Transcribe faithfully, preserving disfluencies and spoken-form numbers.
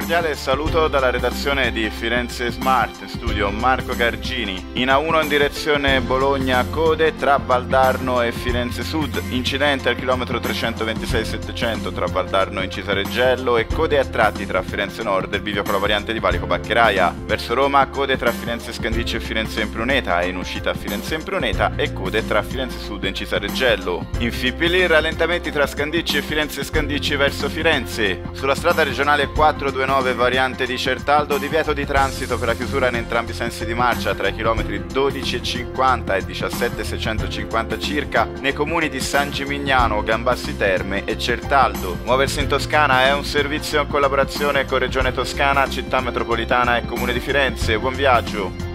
cordiale saluto dalla redazione di Firenze Smart, studio Marco Gargini. In A uno in direzione Bologna, code tra Valdarno e Firenze Sud, incidente al chilometro trecentoventisei settecento tra Valdarno e Incisareggello e code a tratti tra Firenze Nord e il bivio con la variante di Valico Baccheraia. Verso Roma, code tra Firenze Scandicci e Firenze Impruneta e in uscita a Firenze Impruneta e code tra Firenze Sud e Incisareggello. In Fipili, rallentamenti tra Scandicci e Firenze Scandicci verso Firenze. Sulla strada regionale quattrocentoventidue variante di Certaldo, divieto di transito per la chiusura in entrambi i sensi di marcia tra i chilometri dodici e cinquanta e diciassette seicentocinquanta circa nei comuni di San Gimignano, Gambassi Terme e Certaldo. Muoversi in Toscana è un servizio in collaborazione con Regione Toscana, Città Metropolitana e Comune di Firenze. Buon viaggio!